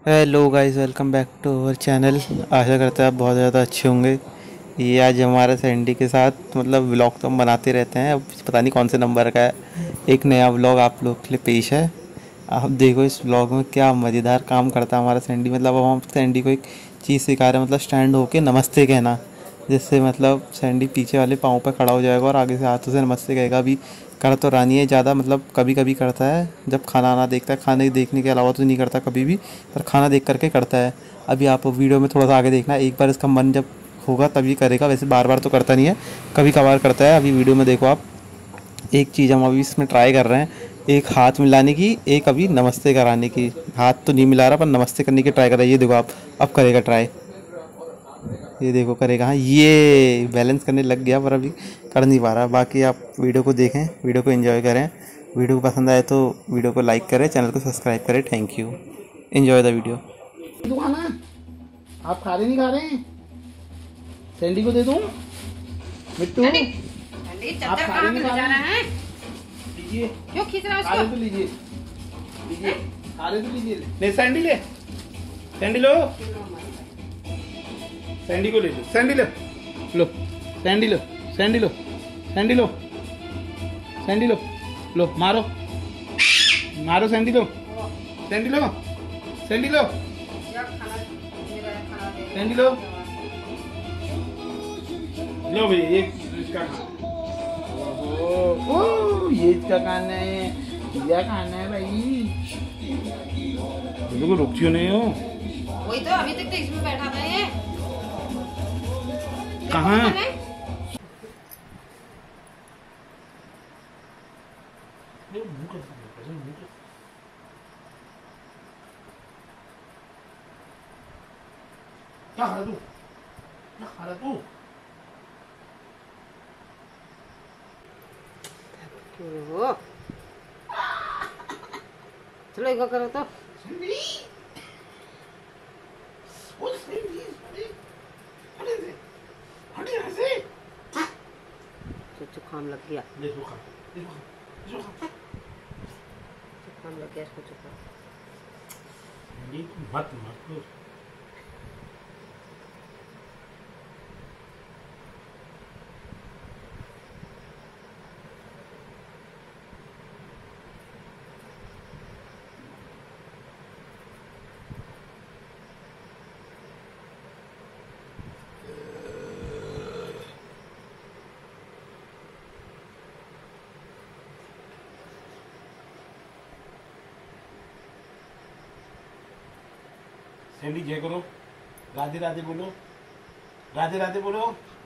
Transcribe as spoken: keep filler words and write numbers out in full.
Hello guys, welcome back to our channel. आशा करते हैं आप बहुत ज़्यादा अच्छे होंगे। ये आज हमारे सैंडी के साथ मतलब व्लॉग तो हम बनाते रहते हैं, अब पता नहीं कौन से नंबर का है। एक नया व्लॉग आप लोग के लिए पेश है। आप देखो इस व्लॉग में क्या मज़ेदार काम करता है हमारा सैंडी। मतलब अब हम सैंडी को एक चीज़ सिखा रहे हैं, मतलब स्टैंड होके नमस्ते कहना, जिससे मतलब सैंडी पीछे वाले पाँव पर खड़ा हो जाएगा और आगे से हाथों से नमस्ते कहेगा। अभी कर तो रानी है ज़्यादा, मतलब कभी कभी करता है जब खाना आना देखता है। खाने देखने के अलावा तो नहीं करता कभी भी, पर खाना देख करके करता है। अभी आप वीडियो में थोड़ा सा आगे देखना, एक बार इसका मन जब होगा तभी करेगा, वैसे बार बार तो करता नहीं है, कभी कभार करता है। अभी वीडियो में देखो आप, एक चीज़ हम अभी इसमें ट्राई कर रहे हैं, एक हाथ मिलाने की, एक अभी नमस्ते कराने की। हाथ तो नहीं मिला रहा पर नमस्ते करने की ट्राई कर रहा है। ये देखो आप, अब करेगा ट्राई, ये देखो करेगा। हाँ, ये बैलेंस करने लग गया पर अभी कर नहीं पा रहा। बाकी आप वीडियो को देखें, वीडियो को एंजॉय करें। वीडियो को पसंद आए तो वीडियो को लाइक करें, चैनल को सब्सक्राइब करें। Thank you, enjoy the video. आप खा रहे नहीं खा रहे हैं? सैंडी को दे दूं? मिट्टू आप खा रहे नहीं खा रहे हैं? लीजिए, क्यों खींच रहा है उसको? खा रहे तो लीजिए, लीजिए, खा रहे तो लीजिए। ले सैंडी, ले सैंडी लो, सैंडी को ले लो, सैंडी लो, लो सैंडी लो, सैंडी लो, सैंडी लो, सैंडी लो, लो मारो, मारो सैंडी लो, सैंडी लो, सैंडी लो, सैंडी लो, लो भैया ये इसका खाना। ओह ये इसका खाना है, क्या खाना है भाई? देखो रुक क्यों नहीं हो? वही तो अभी तक तो इसमें बैठा था ये। कहाँ? क्या खा रहा तू? क्या खा रहा तू? चलो एक करो तो। जुकाम लग गया, जुकाम लग गया इसको, जुकाम। मत मत सैंडी जय करो, राधे राधे बोलो, राधे राधे बोलो।